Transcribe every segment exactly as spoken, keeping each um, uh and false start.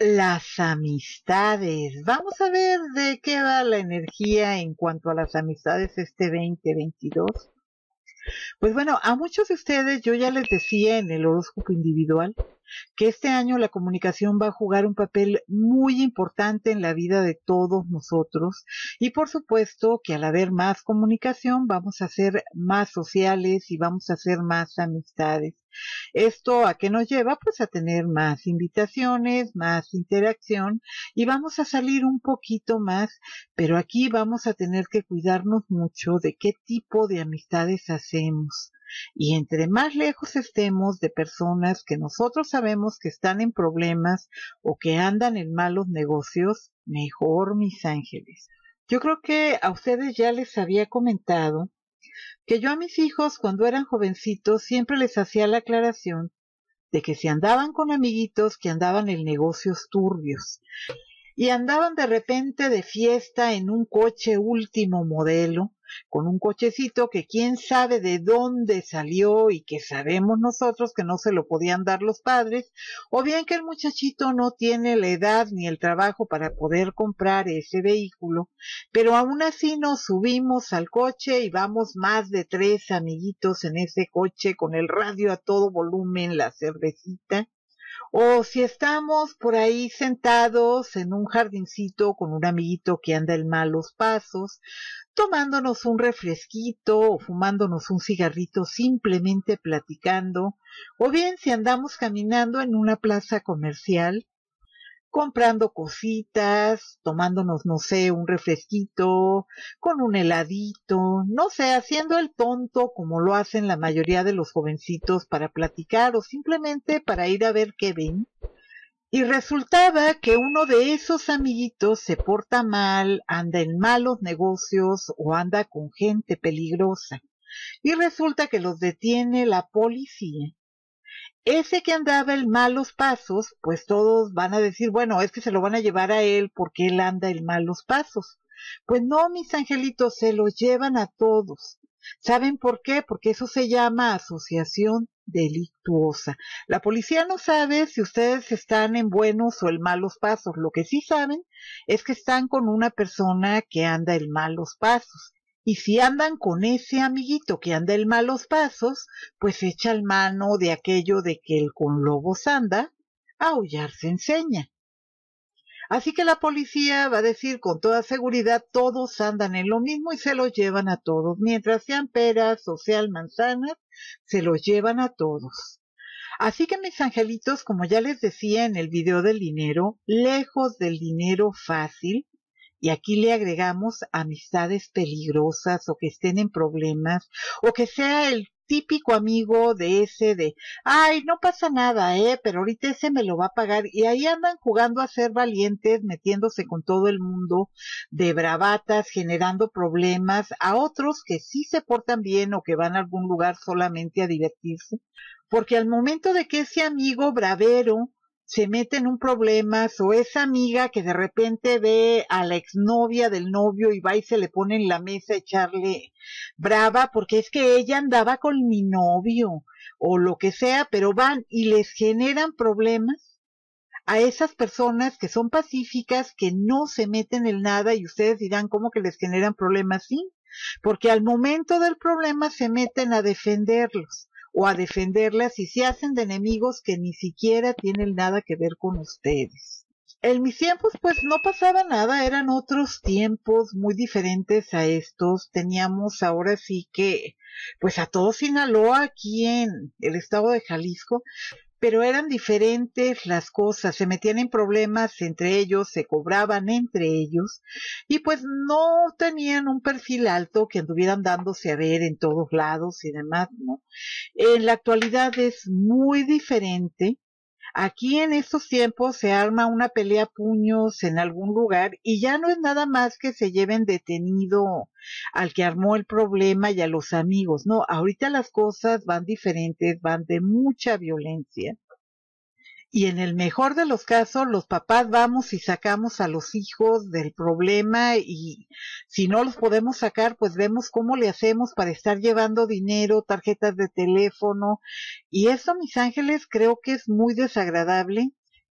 Las amistades. Vamos a ver de qué va la energía en cuanto a las amistades este veinte veintidós. Pues bueno, a muchos de ustedes yo ya les decía en el horóscopo individual que este año la comunicación va a jugar un papel muy importante en la vida de todos nosotros y por supuesto que al haber más comunicación vamos a ser más sociales y vamos a hacer más amistades. ¿Esto a qué nos lleva? Pues a tener más invitaciones, más interacción y vamos a salir un poquito más, pero aquí vamos a tener que cuidarnos mucho de qué tipo de amistades hacemos. Y entre más lejos estemos de personas que nosotros sabemos que están en problemas o que andan en malos negocios, mejor, mis ángeles. Yo creo que a ustedes ya les había comentado que yo a mis hijos cuando eran jovencitos siempre les hacía la aclaración de que si andaban con amiguitos que andaban en negocios turbios y andaban de repente de fiesta en un coche último modelo, con un cochecito que quién sabe de dónde salió y que sabemos nosotros que no se lo podían dar los padres, o bien que el muchachito no tiene la edad ni el trabajo para poder comprar ese vehículo, pero aún así nos subimos al coche y vamos más de tres amiguitos en ese coche con el radio a todo volumen, la cervecita. O si estamos por ahí sentados en un jardincito con un amiguito que anda en malos pasos, tomándonos un refresquito o fumándonos un cigarrito simplemente platicando, o bien si andamos caminando en una plaza comercial, comprando cositas, tomándonos, no sé, un refresquito, con un heladito, no sé, haciendo el tonto como lo hacen la mayoría de los jovencitos para platicar o simplemente para ir a ver qué ven. Y resultaba que uno de esos amiguitos se porta mal, anda en malos negocios o anda con gente peligrosa. Y resulta que los detiene la policía. Ese que andaba en malos pasos, pues todos van a decir, bueno, es que se lo van a llevar a él porque él anda en malos pasos. Pues no, mis angelitos, se los llevan a todos. ¿Saben por qué? Porque eso se llama asociación delictuosa. La policía no sabe si ustedes están en buenos o en malos pasos. Lo que sí saben es que están con una persona que anda en malos pasos. Y si andan con ese amiguito que anda en malos pasos, pues echa el mano de aquello de que el con lobos anda, a aullar se enseña. Así que la policía va a decir con toda seguridad, todos andan en lo mismo y se los llevan a todos. Mientras sean peras o sean manzanas, se los llevan a todos. Así que mis angelitos, como ya les decía en el video del dinero, lejos del dinero fácil, y aquí le agregamos amistades peligrosas o que estén en problemas o que sea el típico amigo de ese de, ay, no pasa nada, eh, pero ahorita ese me lo va a pagar y ahí andan jugando a ser valientes, metiéndose con todo el mundo de bravatas, generando problemas a otros que sí se portan bien o que van a algún lugar solamente a divertirse, porque al momento de que ese amigo bravero se mete en un problema o esa amiga que de repente ve a la exnovia del novio y va y se le pone en la mesa a echarle brava porque es que ella andaba con mi novio o lo que sea, pero van y les generan problemas a esas personas que son pacíficas, que no se meten en nada y ustedes dirán, ¿cómo que les generan problemas? Sí, porque al momento del problema se meten a defenderlos o a defenderlas y se hacen de enemigos que ni siquiera tienen nada que ver con ustedes. En mis tiempos pues no pasaba nada, eran otros tiempos muy diferentes a estos. Teníamos ahora sí que pues a todo Sinaloa aquí en el estado de Jalisco, pero eran diferentes las cosas, se metían en problemas entre ellos, se cobraban entre ellos y pues no tenían un perfil alto que anduvieran dándose a ver en todos lados y demás, ¿no? En la actualidad es muy diferente. Aquí en estos tiempos se arma una pelea a puños en algún lugar y ya no es nada más que se lleven detenido al que armó el problema y a los amigos. No, ahorita las cosas van diferentes, van de mucha violencia. Y en el mejor de los casos, los papás vamos y sacamos a los hijos del problema y si no los podemos sacar, pues vemos cómo le hacemos para estar llevando dinero, tarjetas de teléfono. Y eso, mis ángeles, creo que es muy desagradable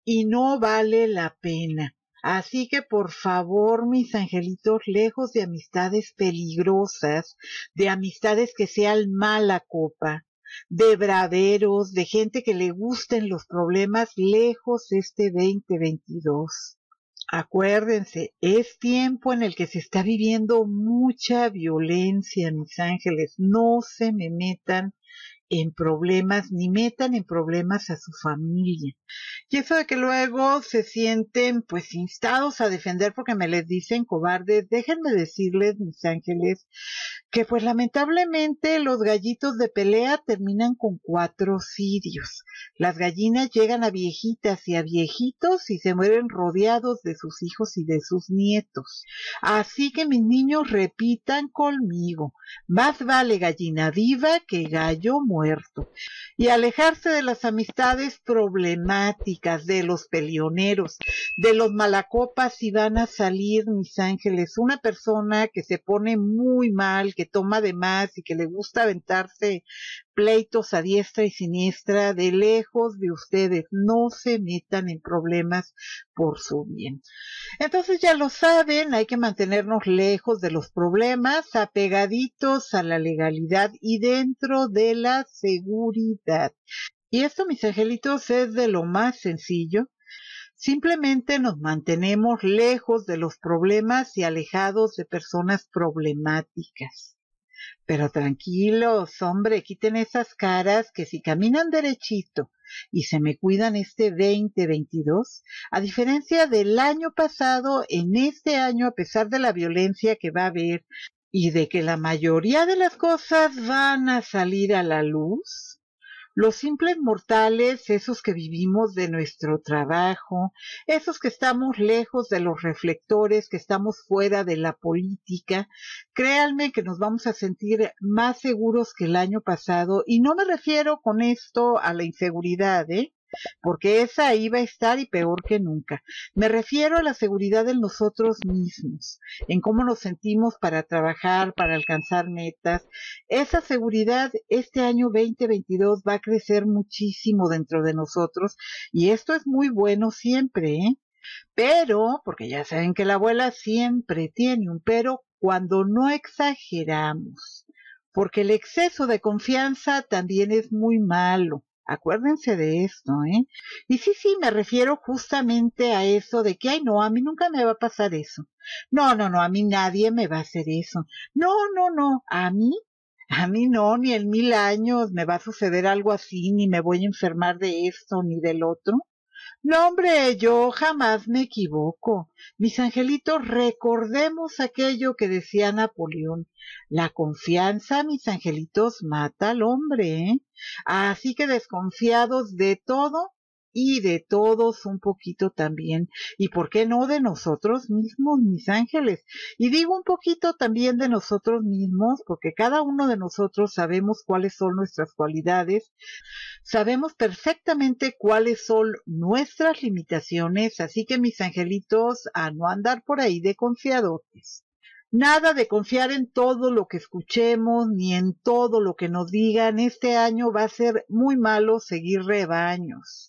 y no vale la pena. Así que por favor, mis angelitos, lejos de amistades peligrosas, de amistades que sean mala copa, de braveros, de gente que le gusten los problemas, lejos este veinte veintidós. Acuérdense, es tiempo en el que se está viviendo mucha violencia, mis ángeles. No se me metan en problemas, ni metan en problemas a su familia. Y eso de que luego se sienten pues instados a defender porque me les dicen cobardes, déjenme decirles, mis ángeles, que pues lamentablemente los gallitos de pelea terminan con cuatro cirios. Las gallinas llegan a viejitas y a viejitos y se mueren rodeados de sus hijos y de sus nietos. Así que mis niños repitan conmigo, más vale gallina viva que gallo muerto. Y alejarse de las amistades problemáticas, de los peleoneros, de los malacopas si van a salir, mis ángeles. Una persona que se pone muy mal, que toma de más y que le gusta aventarse pleitos a diestra y siniestra, de lejos de ustedes, no se metan en problemas por su bien. Entonces ya lo saben, hay que mantenernos lejos de los problemas, apegaditos a la legalidad y dentro de la seguridad. Y esto, mis angelitos, es de lo más sencillo. Simplemente nos mantenemos lejos de los problemas y alejados de personas problemáticas. Pero tranquilos, hombre, quiten esas caras que si caminan derechito y se me cuidan este veinte veintidós, a diferencia del año pasado, en este año, a pesar de la violencia que va a haber y de que la mayoría de las cosas van a salir a la luz, los simples mortales, esos que vivimos de nuestro trabajo, esos que estamos lejos de los reflectores, que estamos fuera de la política, créanme que nos vamos a sentir más seguros que el año pasado, y no me refiero con esto a la inseguridad, ¿eh? Porque esa ahí va a estar y peor que nunca. Me refiero a la seguridad en nosotros mismos, en cómo nos sentimos para trabajar, para alcanzar metas. Esa seguridad este año veinte veintidós va a crecer muchísimo dentro de nosotros y esto es muy bueno siempre, ¿eh? Pero, porque ya saben que la abuela siempre tiene un pero, cuando no exageramos, porque el exceso de confianza también es muy malo. Acuérdense de esto, ¿eh? Y sí, sí, me refiero justamente a eso de que, ay, no, a mí nunca me va a pasar eso. No, no, no, a mí nadie me va a hacer eso. No, no, no, a mí, a mí no, ni en mil años me va a suceder algo así, ni me voy a enfermar de esto, ni del otro. No, hombre, yo jamás me equivoco. Mis angelitos, recordemos aquello que decía Napoleón. La confianza, mis angelitos, mata al hombre, ¿eh? Así que desconfiados de todo y de todos un poquito también. ¿Y por qué no de nosotros mismos, mis ángeles? Y digo un poquito también de nosotros mismos, porque cada uno de nosotros sabemos cuáles son nuestras cualidades, sabemos perfectamente cuáles son nuestras limitaciones, así que mis angelitos, a no andar por ahí de confiadotes. Nada de confiar en todo lo que escuchemos, ni en todo lo que nos digan. Este año va a ser muy malo seguir rebaños.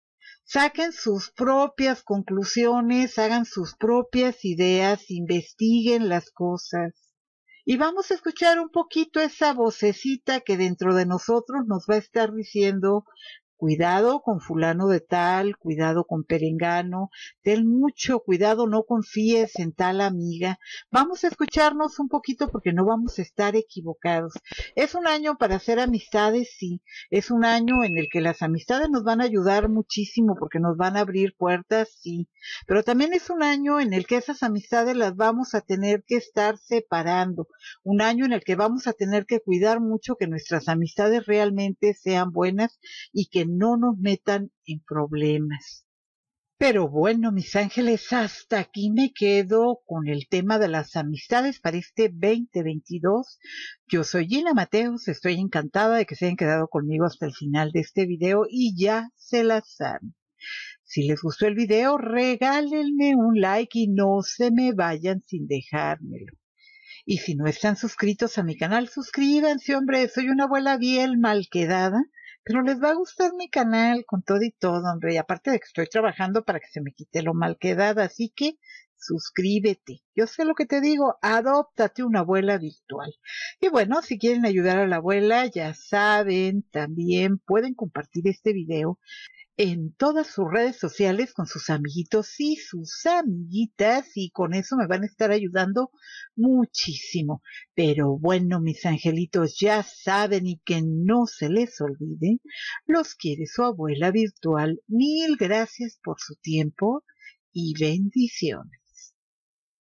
Saquen sus propias conclusiones, hagan sus propias ideas, investiguen las cosas. Y vamos a escuchar un poquito esa vocecita que dentro de nosotros nos va a estar diciendo, cuidado con fulano de tal, cuidado con perengano, ten mucho cuidado, no confíes en tal amiga. Vamos a escucharnos un poquito porque no vamos a estar equivocados. Es un año para hacer amistades, sí. Es un año en el que las amistades nos van a ayudar muchísimo porque nos van a abrir puertas, sí. Pero también es un año en el que esas amistades las vamos a tener que estar separando. Un año en el que vamos a tener que cuidar mucho que nuestras amistades realmente sean buenas y que no nos metan en problemas. Pero bueno, mis ángeles, hasta aquí me quedo con el tema de las amistades para este veinte veintidós. Yo soy Gina Mateos, estoy encantada de que se hayan quedado conmigo hasta el final de este video y ya se la saben. Si les gustó el video, regálenme un like y no se me vayan sin dejármelo. Y si no están suscritos a mi canal, suscríbanse, hombre, soy una abuela bien mal quedada, pero les va a gustar mi canal con todo y todo, hombre, y aparte de que estoy trabajando para que se me quite lo mal quedada, así que suscríbete. Yo sé lo que te digo, adóptate una abuela virtual. Y bueno, si quieren ayudar a la abuela, ya saben, también pueden compartir este video en todas sus redes sociales con sus amiguitos y sus amiguitas, y con eso me van a estar ayudando muchísimo. Pero bueno, mis angelitos, ya saben, y que no se les olvide, los quiere su abuela virtual. Mil gracias por su tiempo y bendiciones.